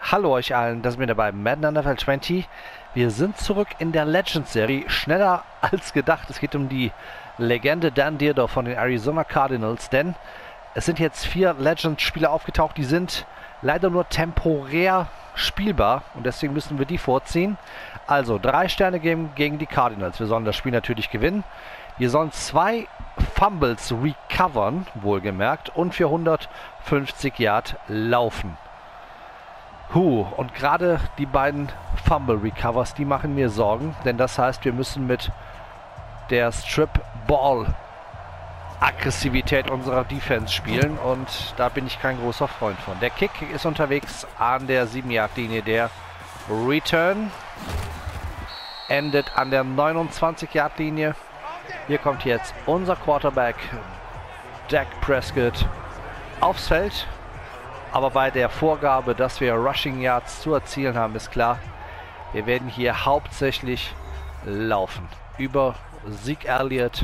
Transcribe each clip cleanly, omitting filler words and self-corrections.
Hallo euch allen, das sind wir dabei Madden NFL 20. Wir sind zurück in der Legends-Serie, schneller als gedacht. Es geht um die Legende Dan Dierdorf von den Arizona Cardinals, denn es sind jetzt 4 Legends-Spieler aufgetaucht, die sind leider nur temporär spielbar und deswegen müssen wir die vorziehen. Also 3 Sterne geben gegen die Cardinals. Wir sollen das Spiel natürlich gewinnen. Wir sollen 2 Fumbles recovern, wohlgemerkt, und für 150 Yard laufen. Und gerade die beiden Fumble Recovers, die machen mir Sorgen, denn das heißt, wir müssen mit der Strip Ball Aggressivität unserer Defense spielen und da bin ich kein großer Freund von. Der Kick ist unterwegs an der 7-Yard-Linie. Der Return endet an der 29-Yard-Linie. Hier kommt jetzt unser Quarterback Dak Prescott aufs Feld. Aber bei der Vorgabe, dass wir Rushing Yards zu erzielen haben, ist klar, wir werden hier hauptsächlich laufen. Über Zeke Elliott.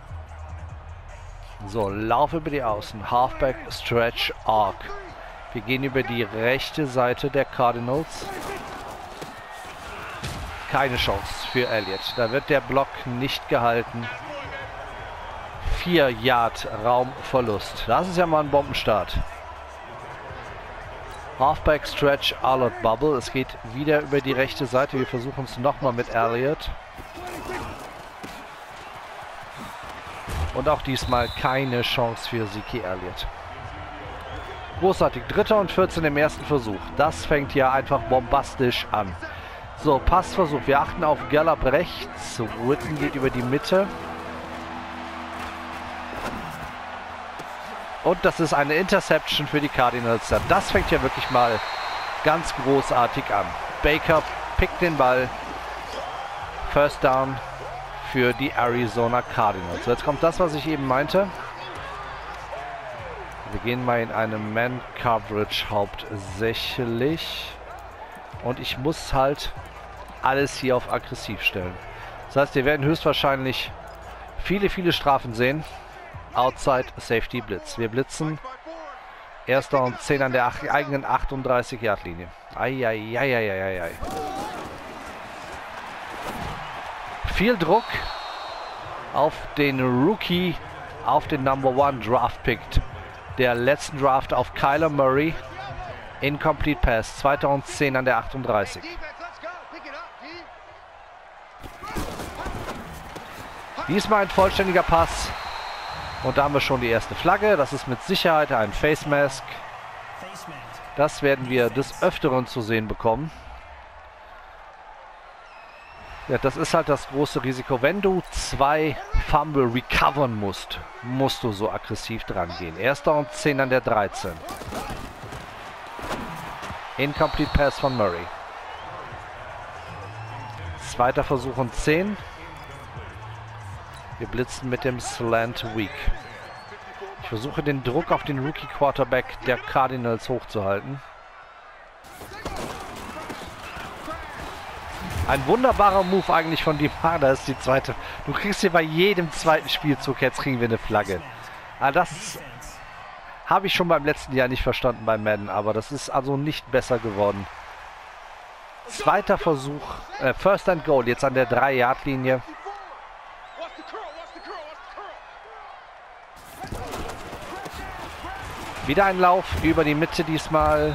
So, Lauf über die Außen. Halfback, Stretch, Arc. Wir gehen über die rechte Seite der Cardinals. Keine Chance für Elliott. Da wird der Block nicht gehalten. 4 Yard Raumverlust. Das ist ja mal ein Bombenstart. Halfback, Stretch, Alert, Bubble. Es geht wieder über die rechte Seite. Wir versuchen es nochmal mit Elliott. Und auch diesmal keine Chance für Zeke Elliott. Großartig. 3. und 14 im ersten Versuch. Das fängt ja einfach bombastisch an. So, Passversuch. Wir achten auf Gallup rechts. Witten geht über die Mitte. Und das ist eine Interception für die Cardinals. Das fängt ja wirklich mal ganz großartig an. Baker pickt den Ball. First Down für die Arizona Cardinals. Jetzt kommt das, was ich eben meinte. Wir gehen mal in eine Man-Coverage hauptsächlich. Und ich muss halt alles hier auf aggressiv stellen. Das heißt, wir werden höchstwahrscheinlich viele Strafen sehen. Outside Safety Blitz. Wir blitzen. 1. und 10 an der eigenen 38-Yard-Linie. Eieieiei. Viel Druck auf den Rookie, auf den Number 1 Draft Pick der letzten Draft auf Kyler Murray. Incomplete Pass. 2. und 10 an der 38. Diesmal ein vollständiger Pass. Und da haben wir schon die erste Flagge. Das ist mit Sicherheit ein Face Mask. Das werden wir des Öfteren zu sehen bekommen. Ja, das ist halt das große Risiko. Wenn du 2 Fumble recovern musst, musst du so aggressiv dran gehen. 1. und 10 an der 13. Incomplete Pass von Murray. 2. Versuch und 10. Wir blitzen mit dem Slant Weak. Ich versuche den Druck auf den Rookie Quarterback der Cardinals hochzuhalten. Ein wunderbarer Move eigentlich von Dimar. Da ist die zweite. Du kriegst hier bei jedem zweiten Spielzug, jetzt kriegen wir eine Flagge. Aber das habe ich schon beim letzten Jahr nicht verstanden bei Madden, aber das ist also nicht besser geworden. 2. Versuch, First and Goal, jetzt an der 3-Yard-Linie. Wieder ein Lauf über die Mitte diesmal.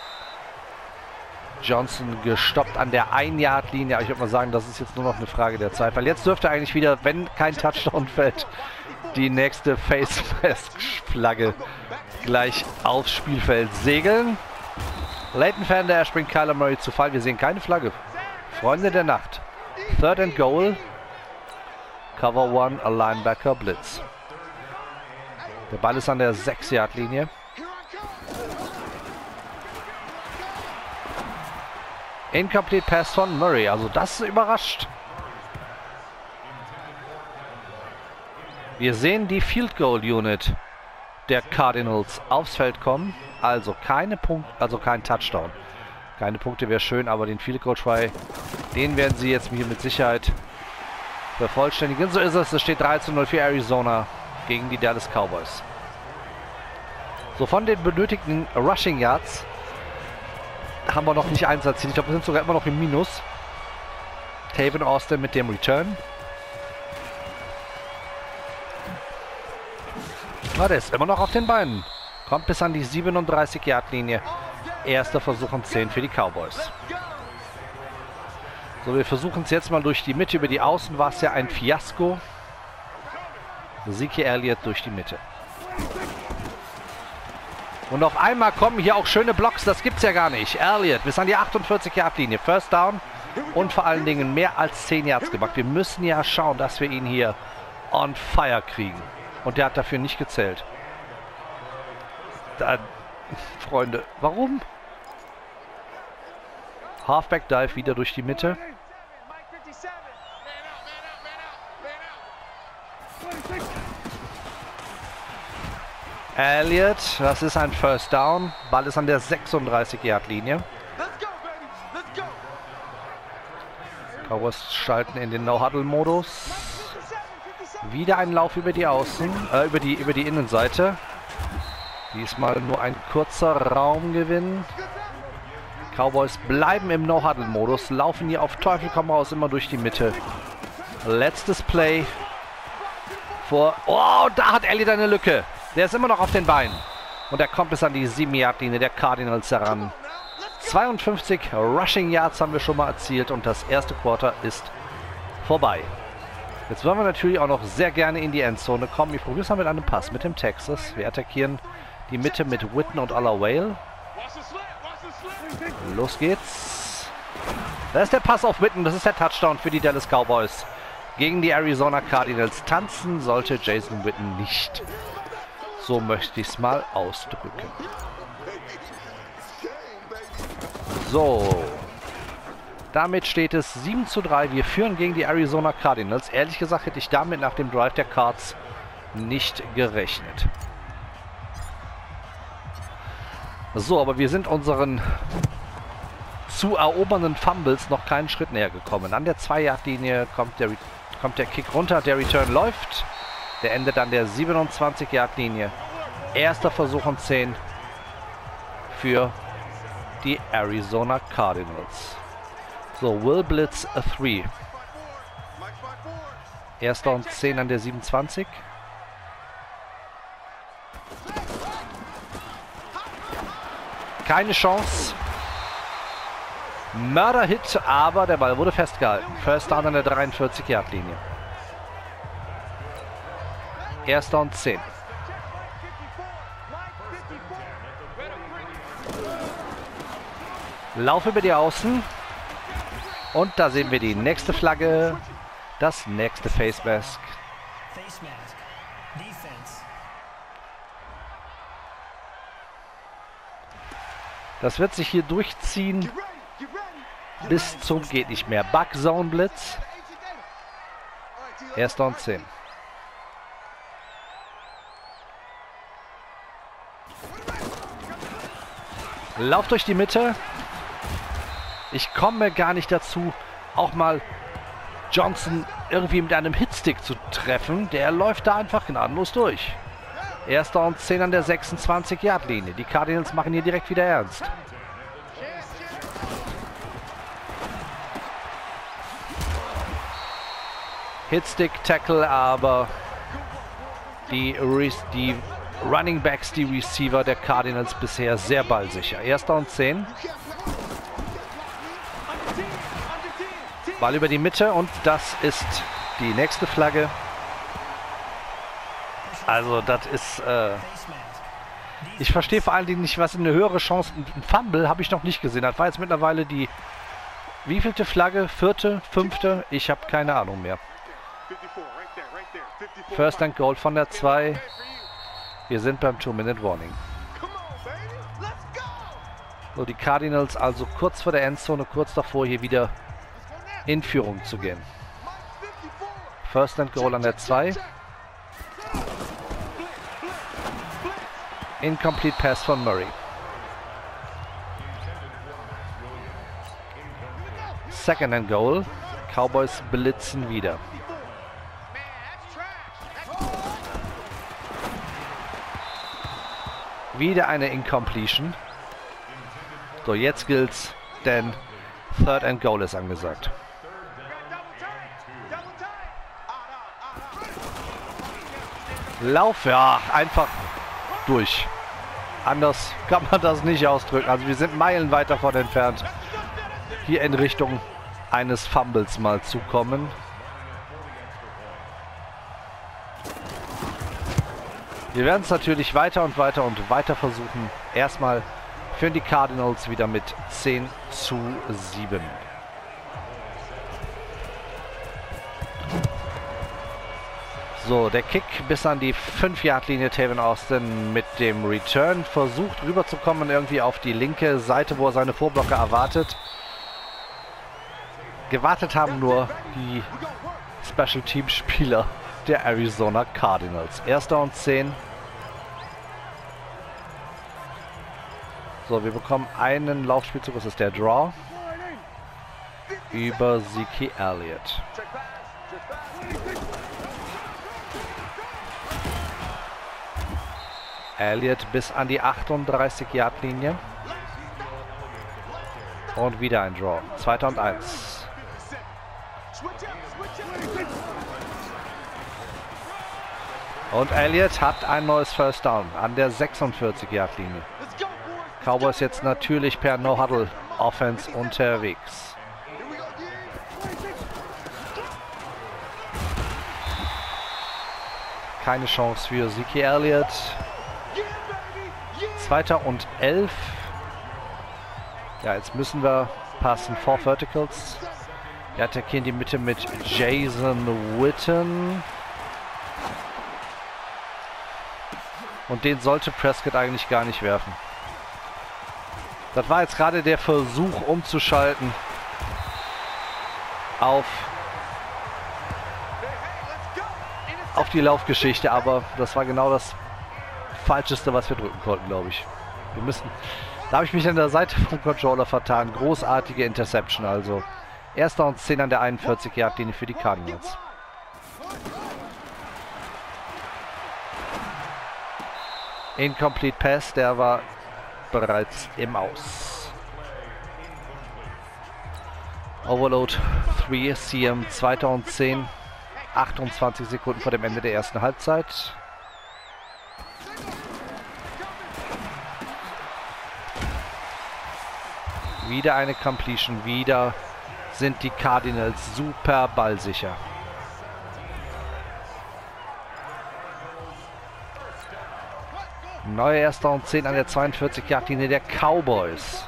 Johnson gestoppt an der 1-Yard-Linie. Aber ich würde mal sagen, das ist jetzt nur noch eine Frage der Zeit. Weil jetzt dürfte eigentlich wieder, wenn kein Touchdown fällt, die nächste Face-Mask-Flagge gleich aufs Spielfeld segeln. Leighton Vander, er springt Kyler Murray zu Fall. Wir sehen keine Flagge. Freunde der Nacht. 3. and Goal. Cover 1, a Linebacker Blitz. Der Ball ist an der 6-Yard-Linie. Incomplete Pass von Murray. Also das überrascht. Wir sehen die Field Goal Unit der Cardinals aufs Feld kommen. Also keine Punkte, also kein Touchdown. Keine Punkte wäre schön, aber den Field Goal Try, den werden sie jetzt hier mit Sicherheit vervollständigen. So ist es. Es steht 13-0 für Arizona gegen die Dallas Cowboys. So, von den benötigten Rushing Yards haben wir noch nicht einsetzen. Ich glaube, wir sind sogar immer noch im Minus. Tavon Austin mit dem Return. Ah, der ist immer noch auf den Beinen. Kommt bis an die 37-Yard-Linie. Erster Versuch und 10 für die Cowboys. So, wir versuchen es jetzt mal durch die Mitte. Über die Außen war es ja ein Fiasko. Zeke Elliott durch die Mitte. Und auf einmal kommen hier auch schöne Blocks. Das gibt's ja gar nicht. Elliott bis an die 48-Yard-Linie. First Down und vor allen Dingen mehr als 10 Yards gemacht. Wir müssen ja schauen, dass wir ihn hier on fire kriegen. Und der hat dafür nicht gezählt. Dann, Freunde, warum? Halfback Dive wieder durch die Mitte. Elliott, das ist ein First Down. Ball ist an der 36-Yard-Linie. Cowboys schalten in den No-Huddle-Modus. Wieder ein Lauf über die Außen, über die Innenseite. Diesmal nur ein kurzer Raumgewinn. Cowboys bleiben im No-Huddle-Modus, laufen hier auf Teufel komm raus immer durch die Mitte. Letztes Play. Oh, da hat Elliott eine Lücke. Der ist immer noch auf den Beinen. Und er kommt bis an die 7-Yard-Linie der Cardinals heran. 52 Rushing Yards haben wir schon mal erzielt und das erste Quarter ist vorbei. Jetzt wollen wir natürlich auch noch sehr gerne in die Endzone kommen. Ich probiere es mal mit einem Pass, mit dem Texas. Wir attackieren die Mitte mit Witten und Alawale. Los geht's. Da ist der Pass auf Witten. Das ist der Touchdown für die Dallas Cowboys. Gegen die Arizona Cardinals. Tanzen sollte Jason Witten nicht. So möchte ich es mal ausdrücken. So. Damit steht es 7:3. Wir führen gegen die Arizona Cardinals. Ehrlich gesagt hätte ich damit nach dem Drive der Cards nicht gerechnet. So, aber wir sind unseren zu erobernden Fumbles noch keinen Schritt näher gekommen. An der 2-Yard-Linie kommt der Kick runter, der Return läuft. Der endet an der 27-Yard-Linie. Erster Versuch und 10 für die Arizona Cardinals. So, Will Blitz a 3. Erster und 10 an der 27. Keine Chance. Mörder-Hit, aber der Ball wurde festgehalten. First Down an der 43-Yard-Linie. Erster und 10. Lauf über die Außen. Und da sehen wir die nächste Flagge. Das nächste Face Mask. Das wird sich hier durchziehen bis zum geht nicht mehr. Bug Zone Blitz. Erster und 10. Lauf durch die Mitte. Ich komme gar nicht dazu, auch mal Johnson irgendwie mit einem Hitstick zu treffen. Der läuft da einfach gnadenlos durch. Erster und 10 an der 26-Yard-Linie. Die Cardinals machen hier direkt wieder ernst. Hitstick-Tackle, aber die Running Backs, die Receiver der Cardinals bisher sehr ballsicher. Erster und 10. Ball über die Mitte und das ist die nächste Flagge. Also das ist... ich verstehe vor allen Dingen nicht, was eine höhere Chance... Ein Fumble habe ich noch nicht gesehen. Das war jetzt mittlerweile die... Wievielte Flagge? Vierte? Fünfte? Ich habe keine Ahnung mehr. First and Goal von der 2. Wir sind beim 2-Minute-Warning. So, die Cardinals also kurz vor der Endzone, kurz davor hier wieder in Führung zu gehen. First and Goal an der 2. Incomplete Pass von Murray. Second and Goal. Cowboys blitzen wieder. Wieder eine Incompletion. So, jetzt gilt's, denn Third and Goal ist angesagt. Lauf, ja, einfach durch. Anders kann man das nicht ausdrücken. Also wir sind meilenweit davon entfernt, hier in Richtung eines Fumbles mal zu kommen. Wir werden es natürlich weiter und weiter und weiter versuchen. Erstmal führen die Cardinals wieder mit 10:7. So, der Kick bis an die 5-Yard-Linie. Tavon Austin mit dem Return versucht rüberzukommen irgendwie auf die linke Seite, wo er seine Vorblocker erwartet. Gewartet haben nur die Special Team Spieler der Arizona Cardinals. 1. und 10. So, wir bekommen einen Laufspielzug. Das ist der Draw über Zeke Elliott. Elliott bis an die 38-Yard-Linie. Und wieder ein Draw. 2. und 1. Und Elliott hat ein neues First Down an der 46-Yard-Linie. Cowboys jetzt natürlich per No-Huddle-Offense unterwegs. Keine Chance für Zeke Elliott. 2. und 11. Ja, jetzt müssen wir passen. 4 Verticals. Wir attackieren die Mitte mit Jason Witten. Und den sollte Prescott eigentlich gar nicht werfen. Das war jetzt gerade der Versuch umzuschalten auf die Laufgeschichte, aber das war genau das Falscheste, was wir drücken konnten, glaube ich. Da habe ich mich an der Seite vom Controller vertan. Großartige Interception also. 1. und 10 an der 41-Yard-Linie für die Cardinals. Incomplete Pass, der war bereits im Aus. Overload 3, CM 2. und 10. 28 Sekunden vor dem Ende der ersten Halbzeit. Wieder eine Completion, wieder sind die Cardinals super ballsicher. Neuer 1. und 10 an der 42-Yard-Linie der Cowboys.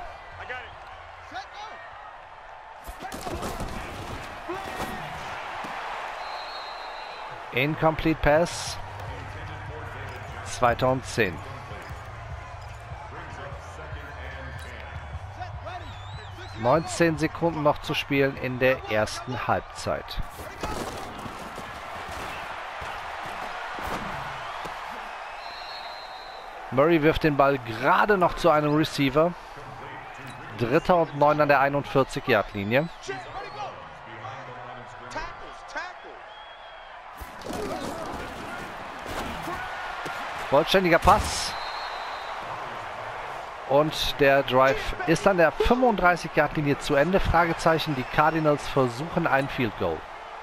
Incomplete Pass. 2. und 10. (19 Sekunden noch zu spielen in der ersten Halbzeit. Murray wirft den Ball gerade noch zu einem Receiver. 3. und 9 an der 41-Yard-Linie. Vollständiger Pass. Und der Drive ist an der 35-Yard-Linie zu Ende. Fragezeichen, die Cardinals versuchen ein Field Goal.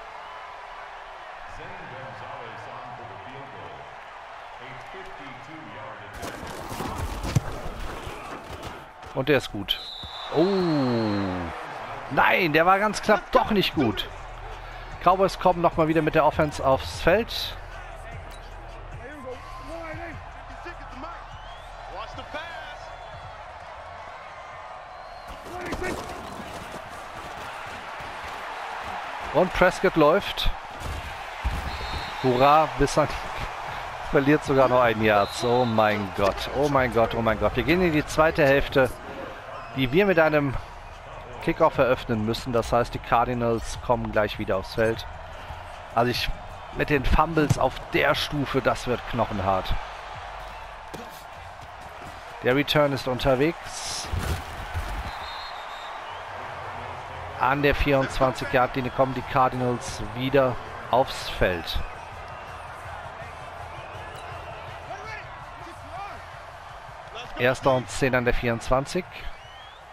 Und der ist gut. Oh. Nein, der war ganz knapp doch nicht gut. Cowboys kommen nochmal wieder mit der Offense aufs Feld. Und Prescott läuft. Hurra, bis an... verliert sogar noch ein Yard. Oh mein Gott, oh mein Gott, oh mein Gott. Wir gehen in die zweite Hälfte, die wir mit einem Kickoff eröffnen müssen. Das heißt, die Cardinals kommen gleich wieder aufs Feld. Also mit den Fumbles auf der Stufe, das wird knochenhart. Der Return ist unterwegs. An der 24-Yard-Linie kommen die Cardinals wieder aufs Feld. Erster und 10 an der 24.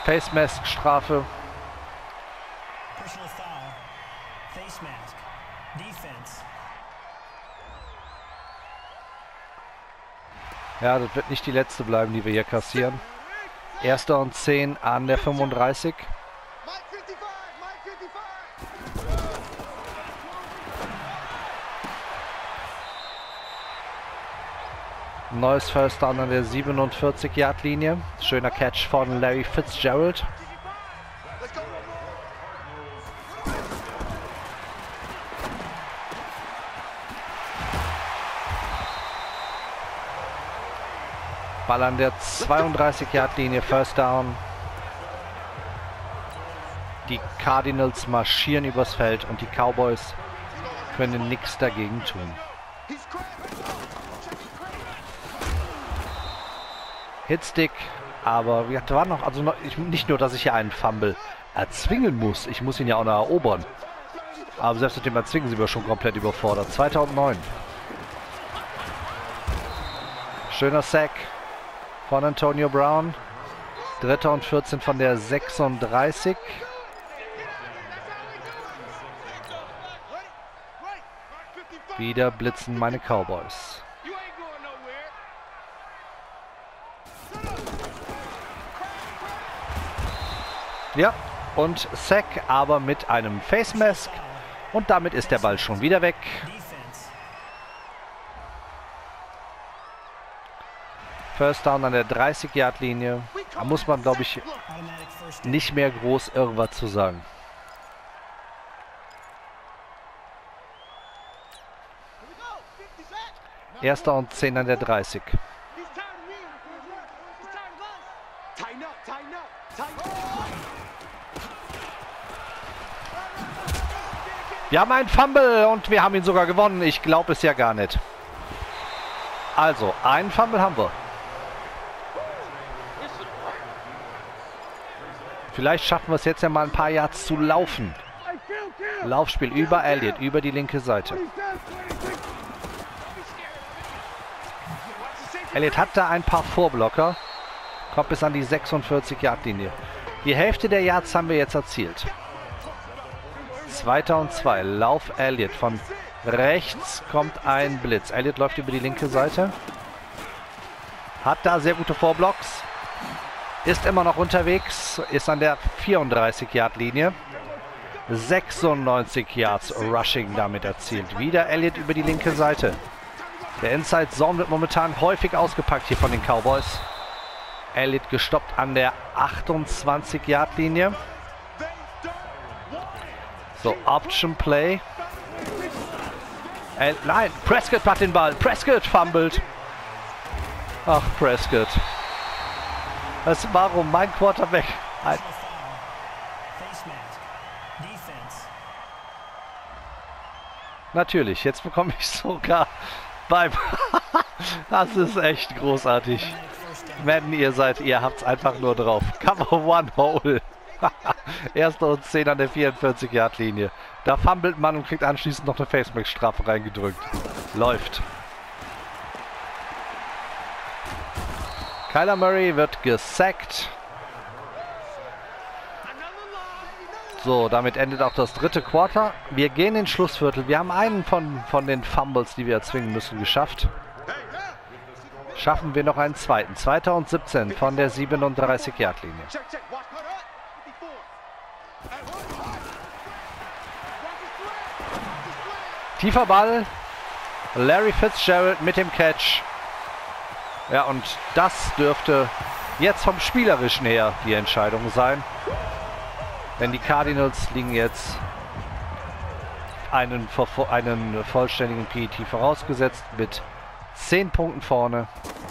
Face Mask Strafe. Personal foul. Face mask. Defense. Ja, das wird nicht die letzte bleiben, die wir hier kassieren. 1. und 10 an der 35. Neues First Down an der 47-Yard-Linie. Schöner Catch von Larry Fitzgerald. Ball an der 32-Yard-Linie, First Down. Die Cardinals marschieren übers Feld und die Cowboys können nichts dagegen tun. Hitstick, aber wir waren noch, also noch, nicht nur, dass ich hier einen Fumble erzwingen muss, ich muss ihn ja auch noch erobern. Aber selbst mit dem Erzwingen sind wir schon komplett überfordert. 2009. Schöner Sack von Antonio Brown. 3. und 14 von der 36. Wieder blitzen meine Cowboys. Ja, und Sack, aber mit einem Face Mask. Und damit ist der Ball schon wieder weg. First Down an der 30-Yard-Linie. Da muss man, glaube ich, nicht mehr groß irgendwas zu sagen. Erster und 10 an der 30. Wir haben einen Fumble und wir haben ihn sogar gewonnen. Ich glaube es ja gar nicht. Also, einen Fumble haben wir. Vielleicht schaffen wir es jetzt ja mal ein paar Yards zu laufen. Laufspiel über Elliott, über die linke Seite. Elliott hat da ein paar Vorblocker. Kommt bis an die 46-Yard-Linie. Die Hälfte der Yards haben wir jetzt erzielt. 2. und 2. Lauf Elliott. Von rechts kommt ein Blitz. Elliott läuft über die linke Seite. Hat da sehr gute Vorblocks. Ist immer noch unterwegs. Ist an der 34-Yard-Linie. 96 Yards Rushing damit erzielt. Wieder Elliott über die linke Seite. Der Inside Zone wird momentan häufig ausgepackt hier von den Cowboys. Elliott gestoppt an der 28-Yard-Linie. So, Option Play. Nein, Prescott hat den Ball. Prescott fummelt. Ach, Prescott. Warum mein Quarterback? Natürlich, jetzt bekomme ich sogar beim... Das ist echt großartig. Madden, ihr habt es einfach nur drauf. Cover One Hole. 1. und 10 an der 44-Yard-Linie. Da fummelt man und kriegt anschließend noch eine Face-Mask-Strafe reingedrückt. Läuft. Kyler Murray wird gesackt. So, damit endet auch das dritte Quarter. Wir gehen ins Schlussviertel. Wir haben einen von den Fumbles, die wir erzwingen müssen, geschafft. Schaffen wir noch einen zweiten. 2. und 17 von der 37-Yard-Linie. Tiefer Ball. Larry Fitzgerald mit dem Catch. Ja, und das dürfte jetzt vom Spielerischen her die Entscheidung sein. Denn die Cardinals liegen jetzt einen vollständigen PET vorausgesetzt mit 10 Punkten vorne.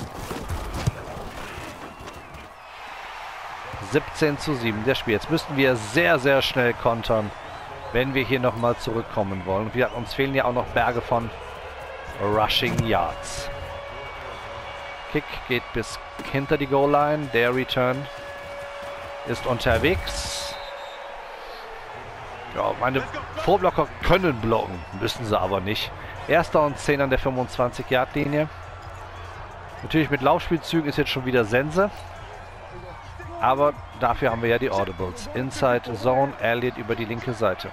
17:7 der Spiel. Jetzt müssten wir sehr, sehr schnell kontern, wenn wir hier nochmal zurückkommen wollen. Und uns fehlen ja auch noch Berge von Rushing Yards. Kick geht bis hinter die Goal-Line. Der Return ist unterwegs. Ja, meine Vorblocker können blocken, müssen sie aber nicht. 1. und 10 an der 25-Yard-Linie. Natürlich mit Laufspielzügen ist jetzt schon wieder Sense. Aber dafür haben wir ja die Audibles. Inside Zone, Elliott über die linke Seite.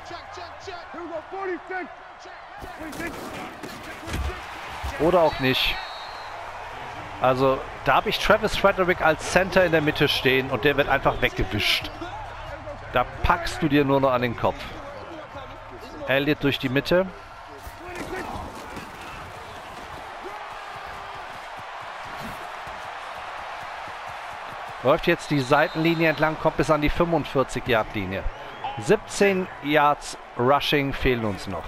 Oder auch nicht. Also, da habe ich Travis Frederick als Center in der Mitte stehen und der wird einfach weggewischt. Da packst du dir nur noch an den Kopf. Elliott durch die Mitte. Läuft jetzt die Seitenlinie entlang, kommt bis an die 45-Yard-Linie. 17 Yards Rushing fehlen uns noch.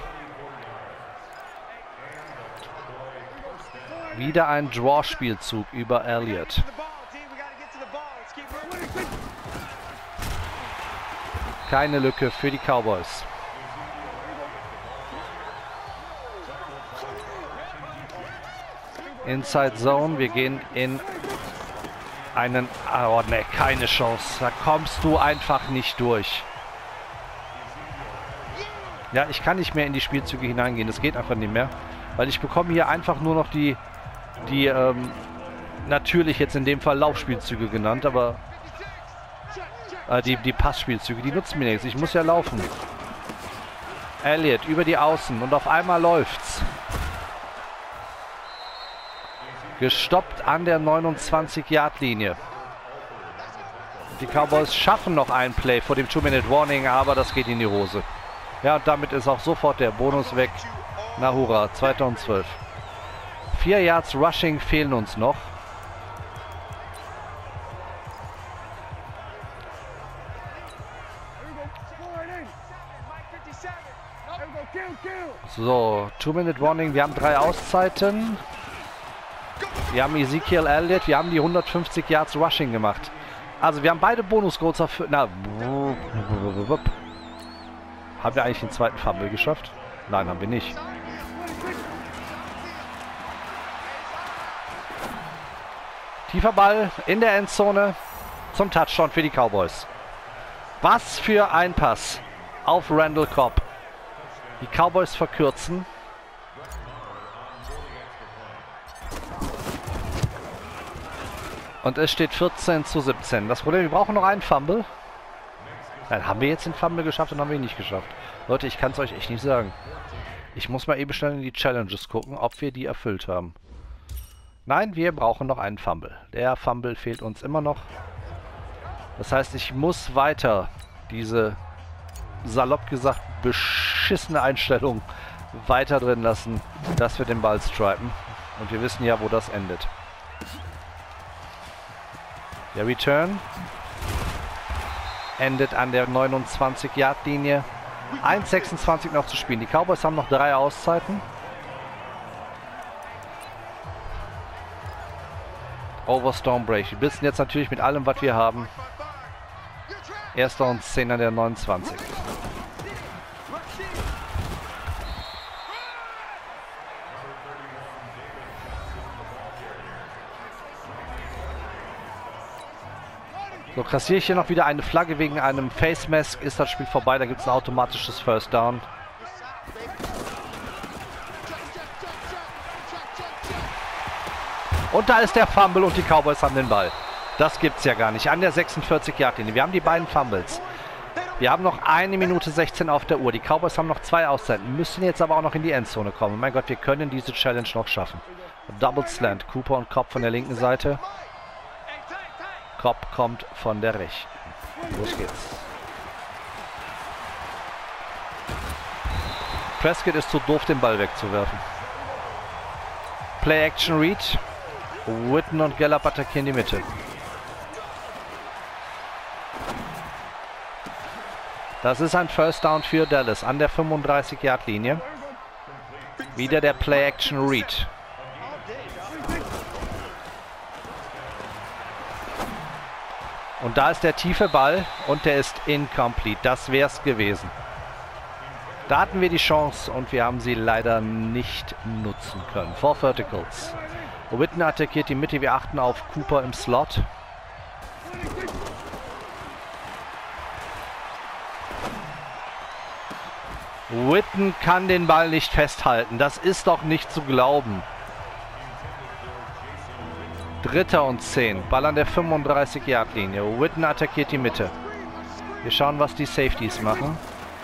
Wieder ein Draw-Spielzug über Elliott. Keine Lücke für die Cowboys. Inside Zone, wir gehen in einen... Oh ne, keine Chance. Da kommst du einfach nicht durch. Ja, ich kann nicht mehr in die Spielzüge hineingehen. Das geht einfach nicht mehr. Weil ich bekomme hier einfach nur noch die natürlich jetzt in dem Fall Laufspielzüge genannt, aber die Passspielzüge, die nutzen mir nichts. Ich muss ja laufen. Elliott über die Außen und auf einmal läuft's. Gestoppt an der 29-Yard-Linie. Die Cowboys schaffen noch ein Play vor dem 2-Minute-Warning, aber das geht in die Hose. Ja, und damit ist auch sofort der Bonus weg. Na hurra, 2012. 4 Yards Rushing fehlen uns noch. So, 2-Minute-Warning, wir haben 3 Auszeiten. Wir haben Ezekiel Elliott, wir haben die 150 Yards Rushing gemacht. Also wir haben beide Bonus-Goals auf... Na, haben wir eigentlich den zweiten Fumble geschafft? Nein, haben wir nicht. Tiefer Ball in der Endzone zum Touchdown für die Cowboys. Was für ein Pass auf Randall Cobb. Die Cowboys verkürzen. Und es steht 14:17. Das Problem, wir brauchen noch einen Fumble. Nein, haben wir jetzt den Fumble geschafft und haben wir ihn nicht geschafft? Leute, ich kann es euch echt nicht sagen. Ich muss mal eben schnell in die Challenges gucken, ob wir die erfüllt haben. Nein, wir brauchen noch einen Fumble. Der Fumble fehlt uns immer noch. Das heißt, ich muss weiter diese, salopp gesagt, beschissene Einstellung weiter drin lassen, dass wir den Ball stripen. Und wir wissen ja, wo das endet. Der Return endet an der 29-Yard-Linie. 1:26 noch zu spielen. Die Cowboys haben noch 3 Auszeiten. Over Stonebreak. Wir wissen jetzt natürlich mit allem, was wir haben. 1. und 10 an der 29. So, kassiere ich hier noch wieder eine Flagge wegen einem Face Mask. Ist das Spiel vorbei, da gibt es ein automatisches First Down. Und da ist der Fumble und die Cowboys haben den Ball. Das gibt's ja gar nicht. An der 46-Yard-Linie. Wir haben die beiden Fumbles. Wir haben noch 1 Minute 16 auf der Uhr. Die Cowboys haben noch 2 Auszeiten. Müssen jetzt aber auch noch in die Endzone kommen. Mein Gott, wir können diese Challenge noch schaffen. Double Slant. Cooper und Cobb von der linken Seite. Cobb kommt von der rechten. Los geht's. Prescott ist zu doof, den Ball wegzuwerfen. Play Action Read. Witten und Gallup attackieren die Mitte. Das ist ein First Down für Dallas an der 35-Yard-Linie. Wieder der Play Action Read. Und da ist der tiefe Ball und der ist incomplete. Das wäre es gewesen. Da hatten wir die Chance und wir haben sie leider nicht nutzen können. 4 Verticals. Witten attackiert die Mitte. Wir achten auf Cooper im Slot. Witten kann den Ball nicht festhalten. Das ist doch nicht zu glauben. Dritter und 10. Ball an der 35-Yard-Linie. Witten attackiert die Mitte. Wir schauen, was die Safeties machen.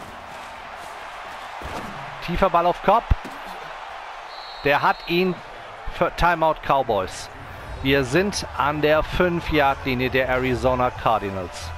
Tiefer Ball auf Cobb. Der hat ihn für Timeout Cowboys. Wir sind an der 5-Yard-Linie der Arizona Cardinals.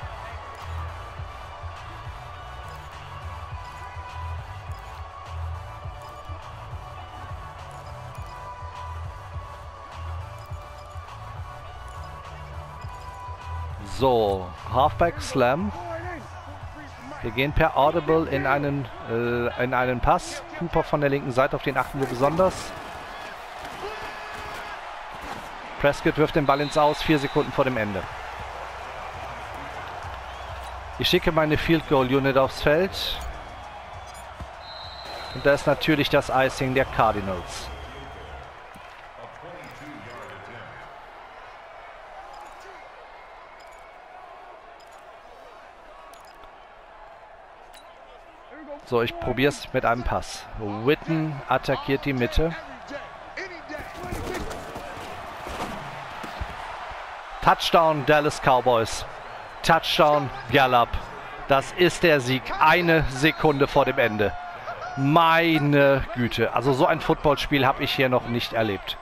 So, Halfback Slam. Wir gehen per Audible in einen Pass. Cooper von der linken Seite, auf den achten wir besonders. Prescott wirft den Ball ins Aus, 4 Sekunden vor dem Ende. Ich schicke meine Field Goal Unit aufs Feld. Und da ist natürlich das Icing der Cardinals. So, ich probiere es mit einem Pass. Witten attackiert die Mitte. Touchdown Dallas Cowboys. Touchdown Gallup. Das ist der Sieg. 1 Sekunde vor dem Ende. Meine Güte. Also so ein Footballspiel habe ich hier noch nicht erlebt.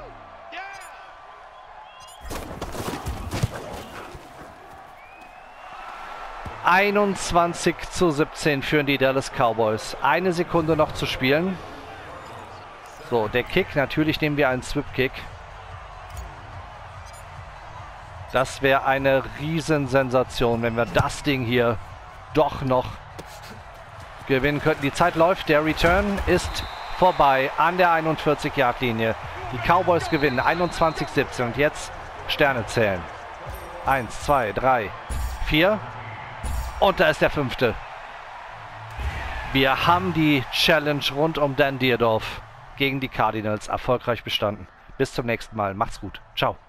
(21:17) führen die Dallas Cowboys. 1 Sekunde noch zu spielen. So, der Kick. Natürlich nehmen wir einen Swip-Kick. Das wäre eine Riesensensation, wenn wir das Ding hier doch noch gewinnen könnten. Die Zeit läuft. Der Return ist vorbei an der 41-Yard-Linie. Die Cowboys gewinnen 21:17. Und jetzt Sterne zählen. 1, 2, 3, 4. Und da ist der 5. Wir haben die Challenge rund um Dan Dierdorf gegen die Cardinals erfolgreich bestanden. Bis zum nächsten Mal. Macht's gut. Ciao.